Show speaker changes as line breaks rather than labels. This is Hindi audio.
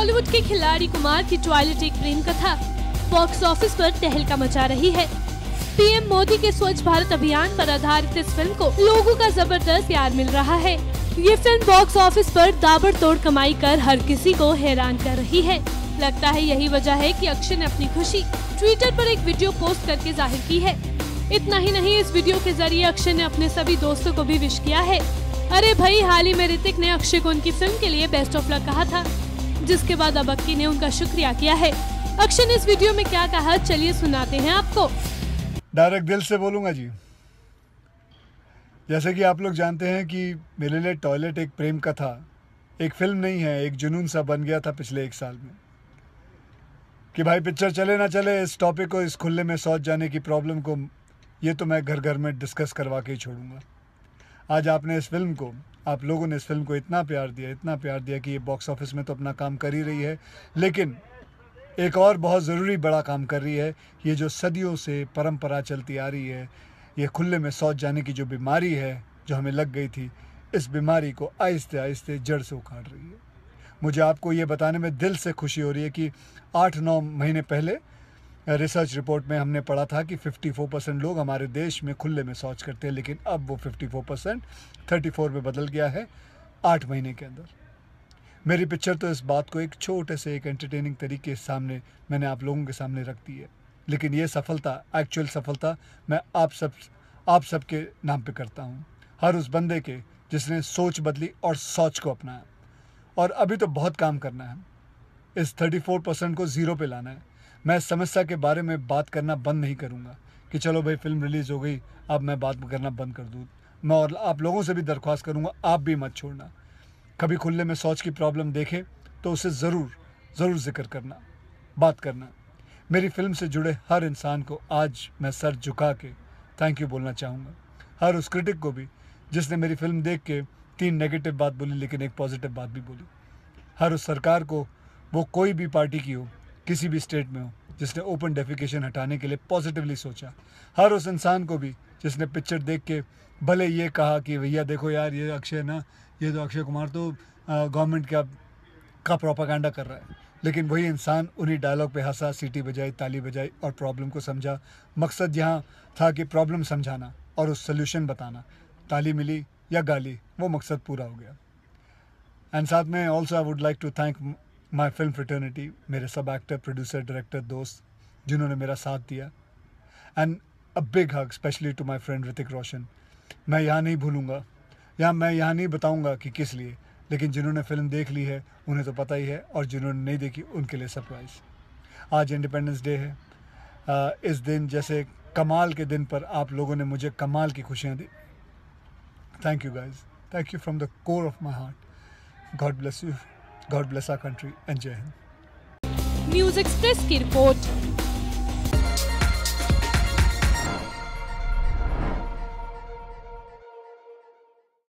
बॉलीवुड के खिलाड़ी कुमार की टॉयलेट एक प्रेम कथा बॉक्स ऑफिस पर तहलका मचा रही है। पीएम मोदी के स्वच्छ भारत अभियान पर आधारित इस फिल्म को लोगों का जबरदस्त प्यार मिल रहा है। ये फिल्म बॉक्स ऑफिस पर ताबड़तोड़ कमाई कर हर किसी को हैरान कर रही है। लगता है यही वजह है कि अक्षय ने अपनी खुशी ट्विटर पर एक वीडियो पोस्ट करके जाहिर की है। इतना ही नहीं, इस वीडियो के जरिए अक्षय ने अपने सभी दोस्तों को भी विश किया है। अरे भाई, हाल ही में ऋतिक ने अक्षय को उनकी फिल्म के लिए बेस्ट ऑफ लक कहा था, जिसके बाद अब अक्की ने उनका शुक्रिया किया है। अक्षय ने इस वीडियो में क्या कहा, चलिए सुनाते हैं आपको।
डायरेक्ट दिल से बोलूँगा जी। जैसे कि आप लोग जानते हैं कि मेरे लिए टॉयलेट एक प्रेम कथा एक फिल्म नहीं है, एक जुनून सा बन गया था पिछले 1 साल में कि भाई पिक्चर चले ना चले, इस टॉपिक को, इस खुले में शौच जाने की प्रॉब्लम को, ये तो मैं घर घर में डिस्कस करवा के ही छोड़ूंगा। आज आपने इस फिल्म को, आप लोगों ने इस फिल्म को इतना प्यार दिया कि ये बॉक्स ऑफिस में तो अपना काम कर ही रही है, लेकिन एक और बहुत ज़रूरी बड़ा काम कर रही है। ये जो सदियों से परंपरा चलती आ रही है, ये खुले में शौच जाने की जो बीमारी है जो हमें लग गई थी, इस बीमारी को आहिस्ते आहिस्ते जड़ से उखाड़ रही है। मुझे आपको ये बताने में दिल से खुशी हो रही है कि 8-9 महीने पहले रिसर्च रिपोर्ट में हमने पढ़ा था कि 54% लोग हमारे देश में खुले में शौच करते हैं, लेकिन अब वो 54% 34 में बदल गया है 8 महीने के अंदर। मेरी पिक्चर तो इस बात को एक छोटे से एक एंटरटेनिंग तरीके से सामने मैंने आप लोगों के सामने रख दी है, लेकिन ये सफलता, एक्चुअल सफलता मैं आप सब के नाम पे करता हूँ। हर उस बंदे के जिसने सोच बदली और सोच को अपनाया। और अभी तो बहुत काम करना है, इस 34% को ज़ीरो पे लाना है। मैं इस समस्या के बारे में बात करना बंद नहीं करूँगा कि चलो भाई फिल्म रिलीज़ हो गई अब मैं बात करना बंद कर दूँ। मैं और आप लोगों से भी दरख्वास्त करूँगा, आप भी मत छोड़ना। कभी खुले में शौच की प्रॉब्लम देखें तो उसे ज़रूर जिक्र करना, बात करना। मेरी फिल्म से जुड़े हर इंसान को आज मैं सर झुका के थैंक यू बोलना चाहूँगा। हर उस क्रिटिक को भी जिसने मेरी फिल्म देख के 3 नेगेटिव बात बोली लेकिन एक पॉजिटिव बात भी बोली। हर उस सरकार को, वो कोई भी पार्टी की हो, किसी भी स्टेट में हो, जिसने ओपन डेफिकेशन हटाने के लिए पॉजिटिवली सोचा। हर उस इंसान को भी जिसने पिक्चर देख के भले ये कहा कि भैया देखो यार, ये अक्षय कुमार तो गवर्नमेंट का प्रोपागेंडा कर रहा है, लेकिन वही इंसान उन्हीं डायलॉग पे हंसा, सीटी बजाई, ताली बजाई और प्रॉब्लम को समझा। मकसद यहाँ था कि प्रॉब्लम समझाना और उस सोल्यूशन बताना। ताली मिली या गाली, वो मकसद पूरा हो गया। एंड साथ में also I would like to thank my film fraternity, मेरे सब एक्टर, प्रोड्यूसर, डायरेक्टर, दोस्त जिन्होंने मेरा साथ दिया। And a big hug specially to my friend Hrithik Roshan. मैं यहाँ नहीं भूलूँगा, मैं यहाँ नहीं बताऊँगा कि किस लिए, लेकिन जिन्होंने फिल्म देख ली है उन्हें तो पता ही है, और जिन्होंने नहीं देखी उनके लिए सरप्राइज़। आज इंडिपेंडेंस डे है। इस दिन जैसे कमाल के दिन पर आप लोगों ने मुझे कमाल की खुशियाँ दी। Thank you guys, thank you from the core of my heart. God bless you, God bless our country and जय हिंद।
न्यूज़ एक्सप्रेस की रिपोर्ट।